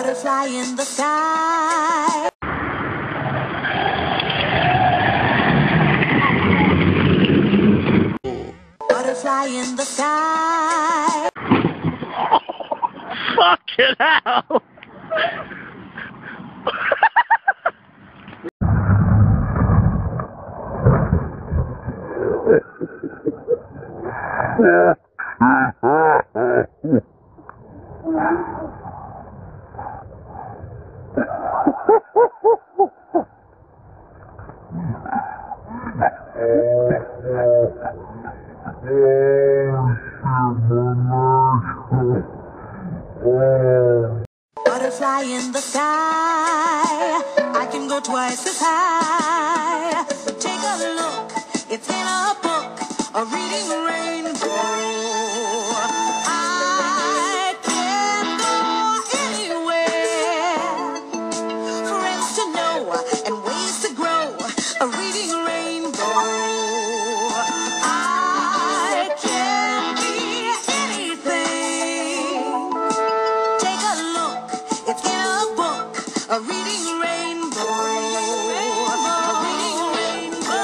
Butterfly in the sky. Butterfly in the sky. Fucking hell! Butterfly in the sky. I can go twice as high. Take a look, it's in a book, a reading rainbow. I can go anywhere. Friends to know and ways to grow, a reading rainbow. I can be anything. Take a look, it's in a book, a reading rainbow. A reading rainbow.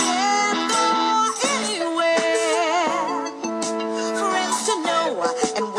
Can go anywhere. Friends to know and